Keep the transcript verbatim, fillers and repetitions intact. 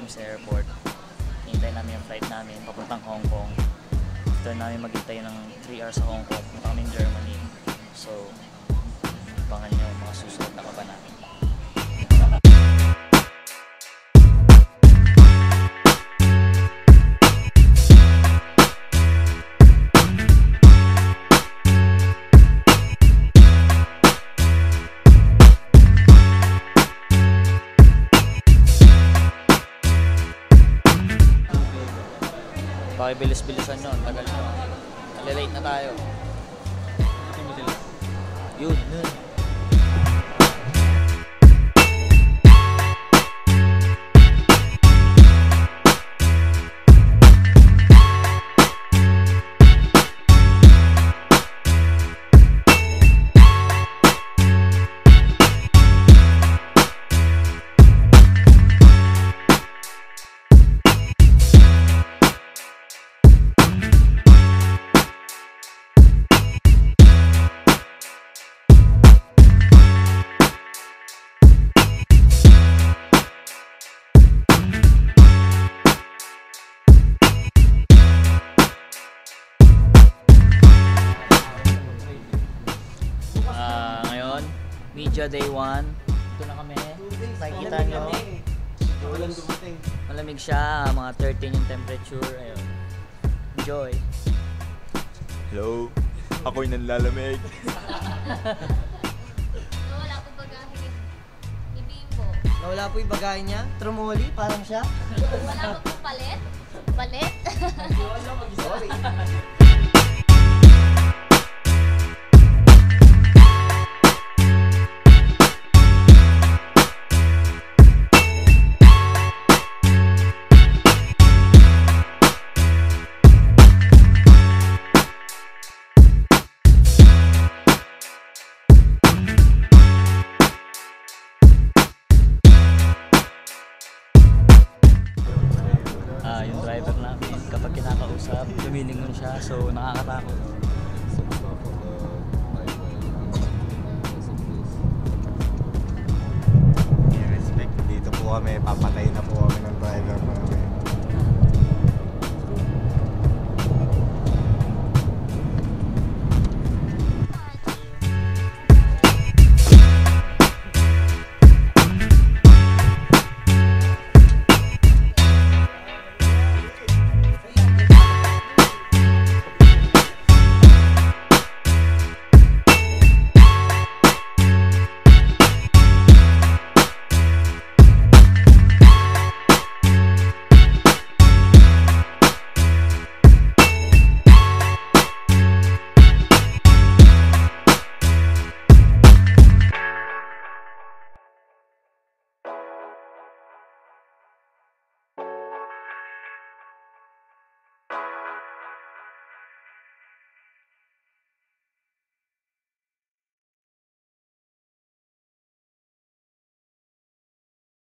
kami sa airport. Hintay namin yung flight namin papuntang Hong Kong. After namin maghintay ng three hours sa Hong Kong, punta kami in Germany. So, abangan nyo mga susunod na kaba namin. Pakibilis-bilisan nyo, tagal nyo. Nalilate na tayo. Yun, yun. Media day one. Ito na kami. Nakikita nyo. Malamig siya. Mga thirteen yung temperature. Ayun. Enjoy. Hello. Ako'y nanlalamig. Nawala po bagahe. Hindi po. Nawala po yung bagahe niya. Trumoli, parang siya. Wala po po palit. Palit. Sorry. Uh, yung driver namin, kapag kinakausap, lumilingon siya, so nakakatakot. Respect, dito po kami papatayin